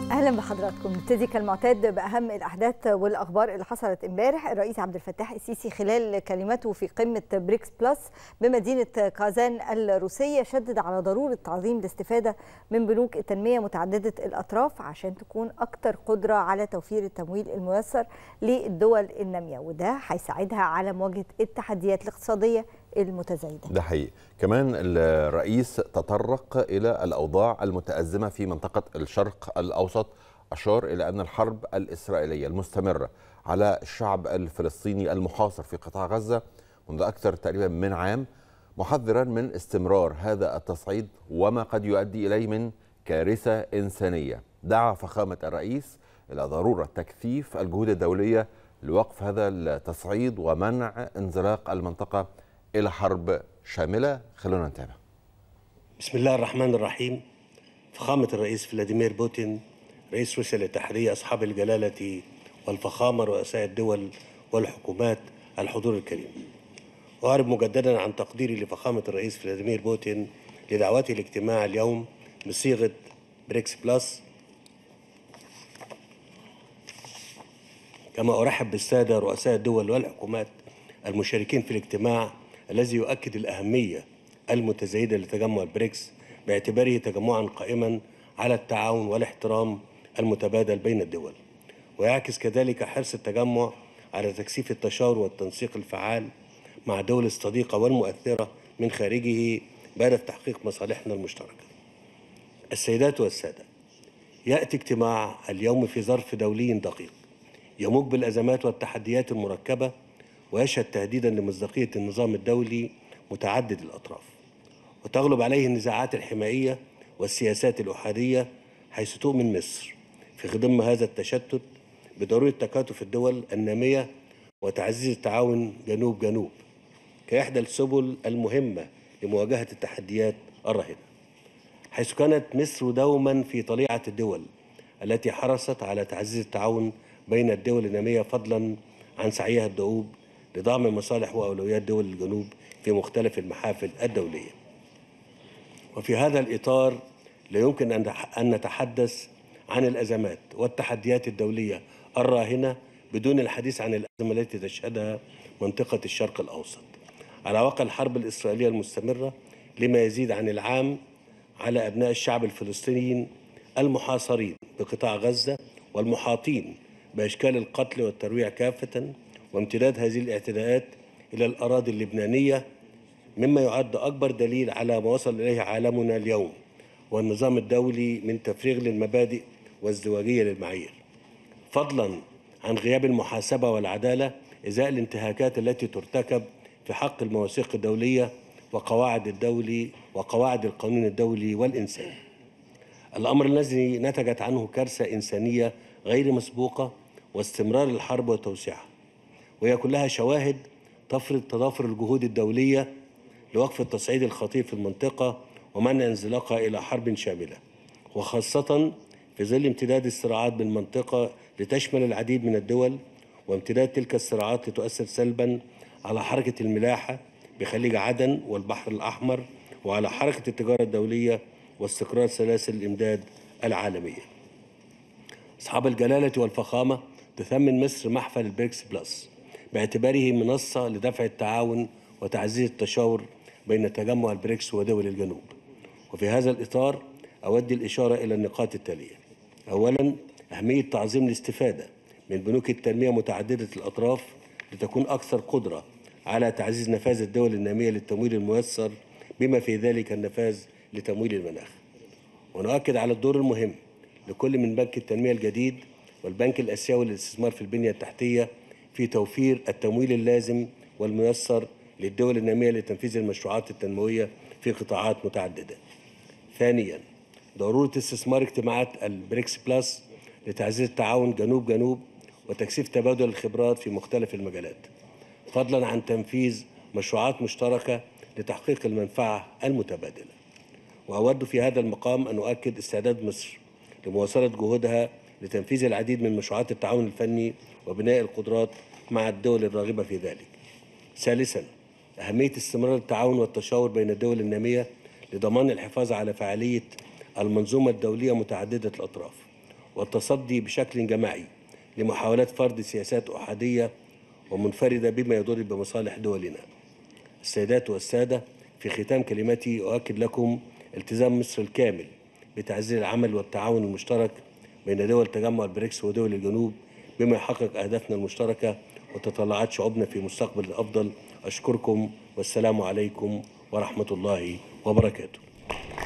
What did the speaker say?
اهلا بحضراتكم. نبتدي كالمعتاد باهم الاحداث والاخبار اللي حصلت امبارح. الرئيس عبد الفتاح السيسي خلال كلمته في قمه بريكس بلس بمدينه كازان الروسيه شدد على ضروره تعظيم الاستفاده من بنوك التنميه متعدده الاطراف عشان تكون اكثر قدره على توفير التمويل الميسر للدول الناميه، وده هيساعدها على مواجهه التحديات الاقتصاديه المتزايده. ده حقيقي. كمان الرئيس تطرق إلى الأوضاع المتأزمة في منطقة الشرق الأوسط، أشار إلى أن الحرب الإسرائيلية المستمرة على الشعب الفلسطيني المحاصر في قطاع غزة منذ أكثر تقريبا من عام، محذرا من استمرار هذا التصعيد وما قد يؤدي إليه من كارثة إنسانية. دعا فخامة الرئيس إلى ضرورة تكثيف الجهود الدولية لوقف هذا التصعيد ومنع انزلاق المنطقة إلى حرب شاملة. خلونا نتابع. بسم الله الرحمن الرحيم. فخامة الرئيس فلاديمير بوتين رئيس روسيا الاتحادية، أصحاب الجلالة والفخامة، رؤساء الدول والحكومات، الحضور الكريم، أعرب مجددا عن تقديري لفخامة الرئيس فلاديمير بوتين لدعوته لاجتماع اليوم بصيغة بريكس بلس، كما أرحب بالسادة رؤساء الدول والحكومات المشاركين في الاجتماع الذي يؤكد الأهمية المتزايدة لتجمع البريكس باعتباره تجمعا قائما على التعاون والاحترام المتبادل بين الدول، ويعكس كذلك حرص التجمع على تكثيف التشاور والتنسيق الفعال مع الدول الصديقة والمؤثرة من خارجه بهدف تحقيق مصالحنا المشتركة. السيدات والسادة، يأتي اجتماع اليوم في ظرف دولي دقيق يموج بالأزمات والتحديات المركبة، ويشهد تهديدا لمصداقية النظام الدولي متعدد الأطراف، وتغلب عليه النزاعات الحمائية والسياسات الأحادية، حيث تؤمن مصر في خضم هذا التشتت بضرورة تكاتف الدول النامية وتعزيز التعاون جنوب جنوب كإحدى السبل المهمة لمواجهة التحديات الراهنة، حيث كانت مصر دوما في طليعة الدول التي حرصت على تعزيز التعاون بين الدول النامية، فضلا عن سعيها الدؤوب لدعم مصالح وأولويات دول الجنوب في مختلف المحافل الدولية. وفي هذا الإطار لا يمكن أن نتحدث عن الأزمات والتحديات الدولية الراهنة بدون الحديث عن الأزمة التي تشهدها منطقة الشرق الأوسط على وقع الحرب الإسرائيلية المستمرة لما يزيد عن العام على أبناء الشعب الفلسطينيين المحاصرين بقطاع غزة والمحاطين بأشكال القتل والترويع كافة، وامتداد هذه الاعتداءات إلى الأراضي اللبنانية، مما يعد أكبر دليل على ما وصل إليه عالمنا اليوم والنظام الدولي من تفريغ للمبادئ وازدواجية للمعايير، فضلا عن غياب المحاسبة والعدالة إزاء الانتهاكات التي ترتكب في حق المواثيق الدولية وقواعد القانون الدولي والإنساني. الأمر الذي نتجت عنه كارثة إنسانية غير مسبوقة واستمرار الحرب وتوسيعها، وهي كلها شواهد تفرض تضافر الجهود الدولية لوقف التصعيد الخطير في المنطقة ومنع انزلاقها إلى حرب شاملة، وخاصة في ظل امتداد الصراعات بالمنطقة لتشمل العديد من الدول، وامتداد تلك الصراعات لتؤثر سلبا على حركة الملاحة بخليج عدن والبحر الأحمر وعلى حركة التجارة الدولية واستقرار سلاسل الإمداد العالمية. أصحاب الجلالة والفخامة، تثمن مصر محفل البريكس بلس باعتباره منصة لدفع التعاون وتعزيز التشاور بين تجمع البريكس ودول الجنوب. وفي هذا الإطار أود الإشارة إلى النقاط التالية: أولاً، أهمية تعظيم الاستفادة من بنوك التنمية متعددة الأطراف لتكون أكثر قدرة على تعزيز نفاذ الدول النامية للتمويل الميسر، بما في ذلك النفاذ لتمويل المناخ. ونؤكد على الدور المهم لكل من بنك التنمية الجديد والبنك الآسيوي للاستثمار في البنية التحتية في توفير التمويل اللازم والميسر للدول النامية لتنفيذ المشروعات التنموية في قطاعات متعددة. ثانياً، ضرورة استثمار اجتماعات البريكس بلس لتعزيز التعاون جنوب جنوب وتكثيف تبادل الخبرات في مختلف المجالات، فضلاً عن تنفيذ مشروعات مشتركة لتحقيق المنفعة المتبادلة. وأود في هذا المقام أن أؤكد استعداد مصر لمواصلة جهودها لتنفيذ العديد من مشروعات التعاون الفني وبناء القدرات مع الدول الراغبة في ذلك. ثالثاً، أهمية استمرار التعاون والتشاور بين الدول النامية لضمان الحفاظ على فعالية المنظومة الدولية متعددة الأطراف، والتصدي بشكل جماعي لمحاولات فرض سياسات أحادية ومنفردة بما يضر بمصالح دولنا. السيدات والسادة، في ختام كلمتي أؤكد لكم التزام مصر الكامل بتعزيز العمل والتعاون المشترك بين دول تجمع البريكس ودول الجنوب بما يحقق أهدافنا المشتركة وتطلعات شعوبنا في مستقبل أفضل. أشكركم والسلام عليكم ورحمة الله وبركاته.